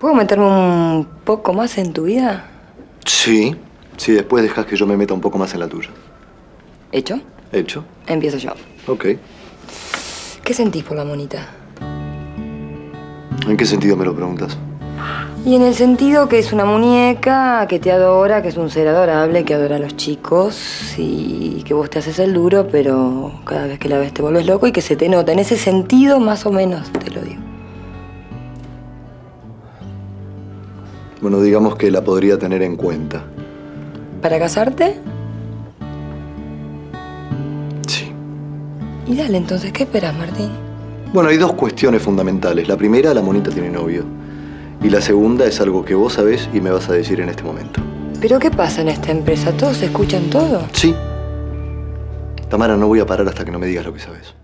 ¿Puedo meterme un poco más en tu vida? Sí, si después dejas que yo me meta un poco más en la tuya. ¿Hecho? ¿Hecho? Empiezo yo. Ok. ¿Qué sentís por la monita? ¿En qué sentido me lo preguntas? Y en el sentido que es una muñeca, que te adora, que es un ser adorable, que adora a los chicos y que vos te haces el duro, pero cada vez que la ves te vuelves loco y que se te nota. En ese sentido, más o menos, te lo digo. Bueno, digamos que la podría tener en cuenta. ¿Para casarte? Sí. Y dale, entonces, ¿qué esperas, Martín? Bueno, hay dos cuestiones fundamentales. La primera, la monita tiene novio. Y la segunda es algo que vos sabés y me vas a decir en este momento. ¿Pero qué pasa en esta empresa? ¿Todos escuchan todo? Sí. Tamara, no voy a parar hasta que no me digas lo que sabes.